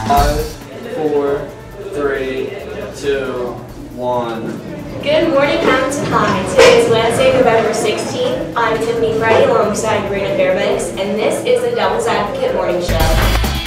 5, 4, 3, 2, 1. Good morning, Hamilton High. Today is Wednesday, November 16th. I'm Tiffany Freddy alongside Brina Fairbanks, and this is the Devil's Advocate Morning Show.